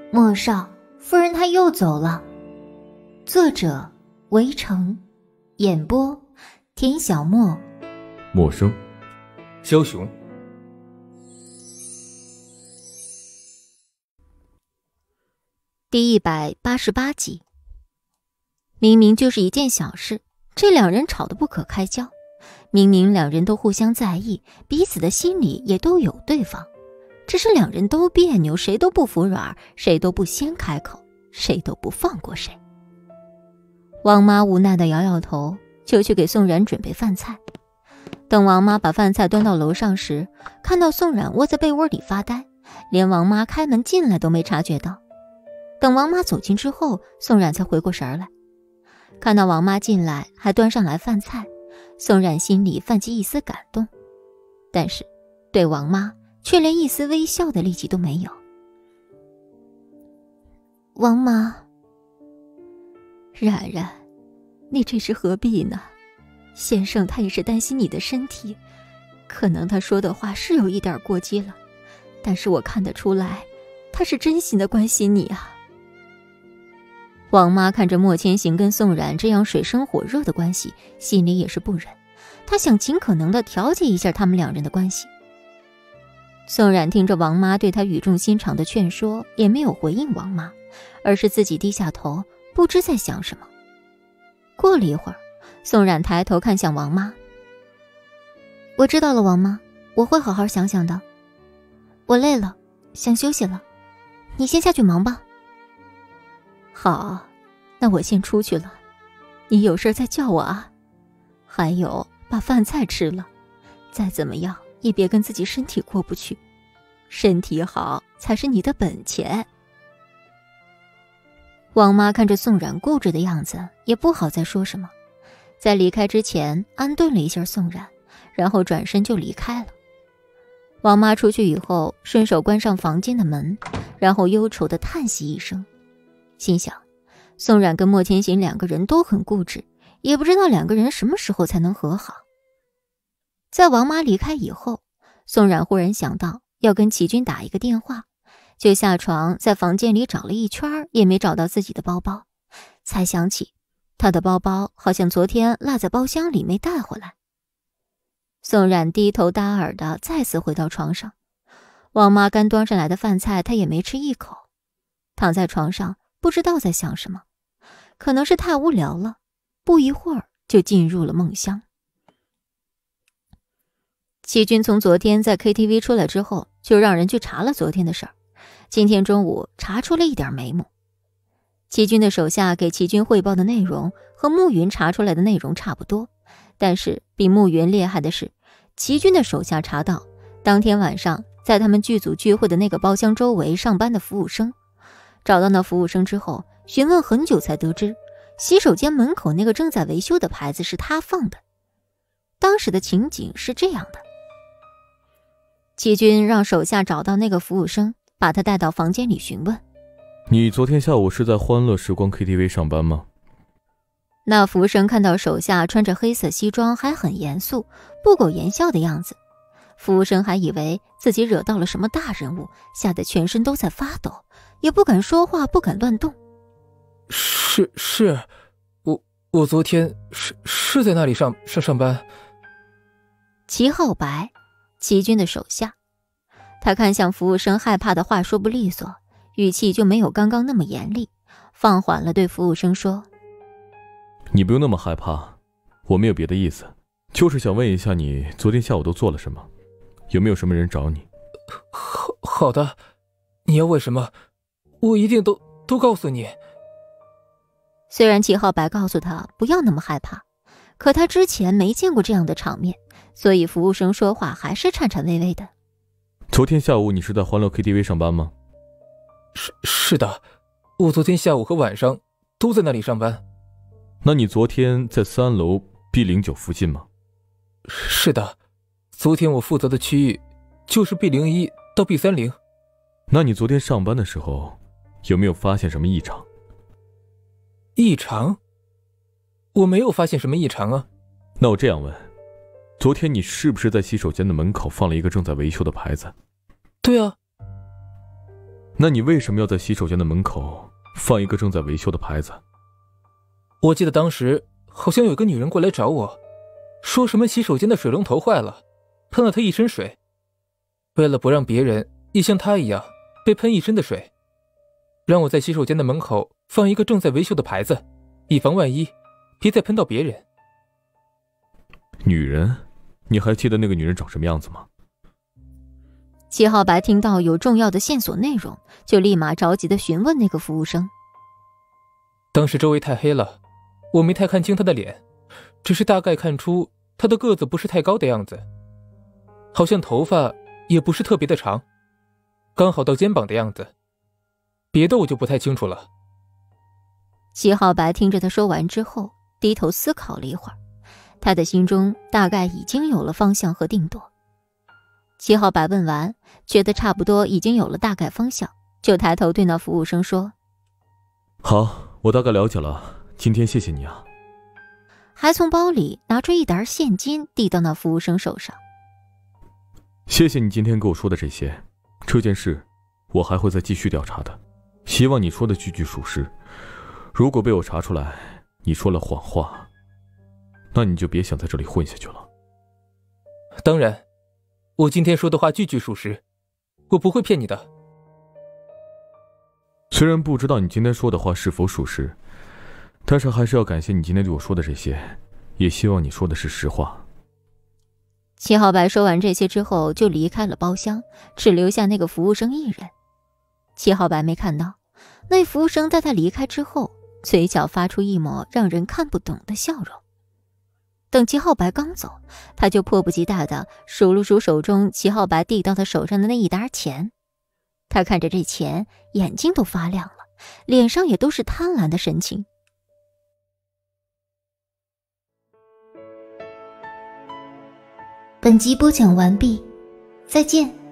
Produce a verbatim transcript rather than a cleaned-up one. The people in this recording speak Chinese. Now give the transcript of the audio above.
莫少，夫人她又走了。作者：围城，演播：田小沫， 陌生， 枭雄。 第一百八十八集。明明就是一件小事，这两人吵得不可开交。明明两人都互相在意，彼此的心里也都有对方，只是两人都别扭，谁都不服软，谁都不先开口，谁都不放过谁。王妈无奈地摇摇头，就去给宋冉准备饭菜。等王妈把饭菜端到楼上时，看到宋冉窝在被窝里发呆，连王妈开门进来都没察觉到。等王妈走近之后，宋冉才回过神来，看到王妈进来还端上来饭菜，宋冉心里泛起一丝感动，但是对王妈却连一丝微笑的力气都没有。王妈，冉冉，你这是何必呢？先生他也是担心你的身体，可能他说的话是有一点过激了，但是我看得出来，他是真心的关心你啊。王妈看着莫千行跟宋冉这样水深火热的关系，心里也是不忍，她想尽可能的调节一下他们两人的关系。宋冉听着王妈对她语重心长的劝说，也没有回应王妈，而是自己低下头，不知在想什么。过了一会儿，宋冉抬头看向王妈：我知道了，王妈，我会好好想想的。我累了，想休息了，你先下去忙吧。好，那我先出去了，你有事再叫我啊。还有，把饭菜吃了，再怎么样也别跟自己身体过不去，身体好才是你的本钱。王妈看着宋冉固执的样子，也不好再说什么，在离开之前安顿了一下宋冉，然后转身就离开了。王妈出去以后，顺手关上房间的门，然后忧愁地叹息一声，心想宋冉跟莫千行两个人都很固执，也不知道两个人什么时候才能和好。在王妈离开以后，宋冉忽然想到要跟齐军打一个电话，就下床在房间里找了一圈，也没找到自己的包包，才想起他的包包好像昨天落在包厢里没带回来。宋冉低头搭耳的再次回到床上，王妈刚端上来的饭菜他也没吃一口，躺在床上不知道在想什么，可能是太无聊了，不一会儿就进入了梦乡。齐军从昨天在 K T V 出来之后，就让人去查了昨天的事儿，今天中午查出了一点眉目。齐军的手下给齐军汇报的内容和慕云查出来的内容差不多，但是比慕云厉害的是，齐军的手下查到当天晚上在他们剧组聚会的那个包厢周围上班的服务生，找到那服务生之后，询问很久才得知，洗手间门口那个正在维修的牌子是他放的。当时的情景是这样的：齐军让手下找到那个服务生，把他带到房间里询问： 你昨天下午是在欢乐时光 K T V 上班吗？ 那服务生看到手下穿着黑色西装，还很严肃，不苟言笑的样子，服务生还以为自己惹到了什么大人物，吓得全身都在发抖，也不敢说话，不敢乱动。 是是，我我昨天是是在那里上上上班。 齐浩白，齐军的手下，他看向服务生，害怕的话说不利索，语气就没有刚刚那么严厉，放缓了对服务生说： 你不用那么害怕，我没有别的意思，就是想问一下你昨天下午都做了什么，有没有什么人找你？ 好好的，你要问什么，我一定都都告诉你。 虽然齐浩白告诉他不要那么害怕，可他之前没见过这样的场面，所以服务生说话还是颤颤巍巍的。 昨天下午你是在欢乐 K T V 上班吗？ 是是的，我昨天下午和晚上都在那里上班。 那你昨天在三楼 B 零九 附近吗？ 是的，昨天我负责的区域就是 B 零一 到 B 三零。 那你昨天上班的时候有没有发现什么异常？ 异常？我没有发现什么异常啊。 那我这样问，昨天你是不是在洗手间的门口放了一个正在维修的牌子？ 对啊。 那你为什么要在洗手间的门口放一个正在维修的牌子？ 我记得当时好像有个女人过来找我，说什么洗手间的水龙头坏了，喷了她一身水。为了不让别人也像她一样被喷一身的水，让我在洗手间的门口放一个正在维修的牌子，以防万一，别再喷到别人。 女人？你还记得那个女人长什么样子吗？ 齐浩白听到有重要的线索内容，就立马着急地询问那个服务生。 当时周围太黑了，我没太看清她的脸，只是大概看出她的个子不是太高的样子，好像头发也不是特别的长，刚好到肩膀的样子，别的我就不太清楚了。 齐浩白听着他说完之后，低头思考了一会儿，他的心中大概已经有了方向和定夺。齐浩白问完，觉得差不多已经有了大概方向，就抬头对那服务生说： 好，我大概了解了，今天谢谢你啊。 还从包里拿出一沓现金递到那服务生手上。 谢谢你今天给我说的这些，这件事我还会再继续调查的，希望你说的句句属实。如果被我查出来你说了谎话，那你就别想在这里混下去了。 当然，我今天说的话句句属实，我不会骗你的。 虽然不知道你今天说的话是否属实，但是还是要感谢你今天对我说的这些，也希望你说的是实话。 齐浩白说完这些之后就离开了包厢，只留下那个服务生一人。齐浩白没看到那服务生在他离开之后，嘴角发出一抹让人看不懂的笑容。等齐浩白刚走，他就迫不及待地数了数手中齐浩白递到他手上的那一沓钱。他看着这钱，眼睛都发亮了，脸上也都是贪婪的神情。 本集播讲完毕，再见。